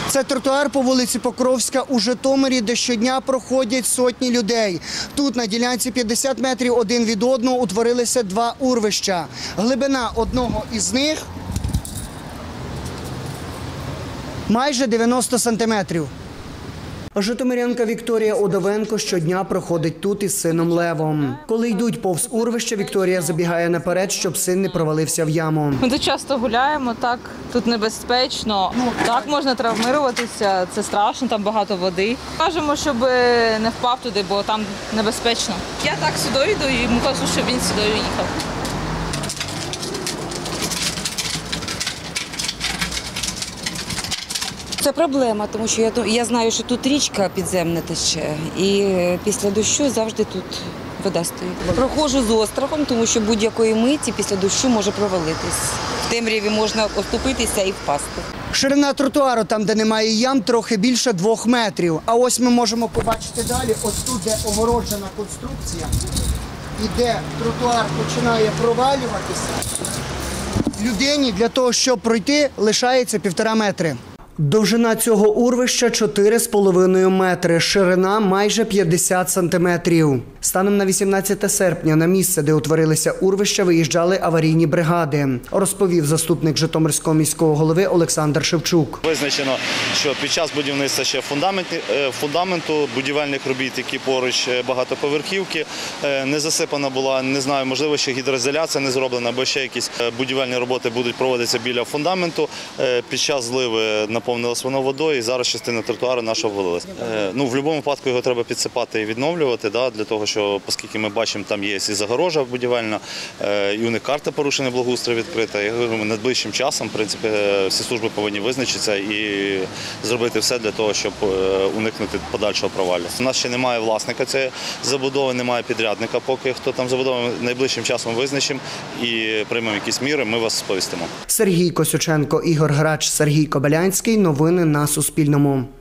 Це тротуар по вулиці Покровська у Житомирі, де щодня проходять сотні людей. Тут на ділянці 50 метрів один від одного утворилися два урвища. Глибина одного із них майже 90 сантиметрів. Житомирянка Вікторія Удовенко щодня проходить тут із сином Левом. Коли йдуть повз урвище, Вікторія забігає наперед, щоб син не провалився в яму. Ми тут часто гуляємо, так, тут небезпечно, так можна травмуватися, це страшно, там багато води. Кажемо, щоб не впав туди, бо там небезпечно. Я так сюди йду і йому кажу, щоб він сюди їхав. Це проблема, тому що я знаю, що тут річка підземна тече, і після дощу завжди тут вода стоїть. Проходжу з острахом, тому що будь-якої миті після дощу може провалитись. В темряві можна оступитися і впасти. Ширина тротуару, там, де немає ям, трохи більше 2 метрів. А ось ми можемо побачити далі, ось тут, де огороджена конструкція, і де тротуар починає провалюватися, людині для того, щоб пройти, лишається 1,5 метри. Довжина цього урвища 4,5 метри, ширина майже 50 сантиметрів. Станом на 18 серпня на місце, де утворилися урвища, виїжджали аварійні бригади, розповів заступник Житомирського міського голови Олександр Шевчук. Визначено, що під час будівництва ще фундаменту, будівельних робіт, які поруч багатоповерхівки, не засипана була, не знаю, можливо, ще гідроізоляція не зроблена, або ще якісь будівельні роботи будуть проводитися біля фундаменту. Під час зливи наповнилась воно водою і зараз частина тротуару наша обвалилась. В будь-якому випадку його треба підсипати і відновлювати, для того, що, оскільки ми бачимо, там є і загорожа будівельна, і у них карта порушення благоустрою відкрита. Я говорю, найближчим часом, в принципі, всі служби повинні визначитися і зробити все для того, щоб уникнути подальшого провалу. У нас ще немає власника цієї забудови, немає підрядника, поки хто там забудовує. Найближчим часом визначимо і приймемо якісь міри, ми вас сповістимо. Сергій Косюченко, Ігор Грач, Сергій Кобилянський. Новини на Суспільному.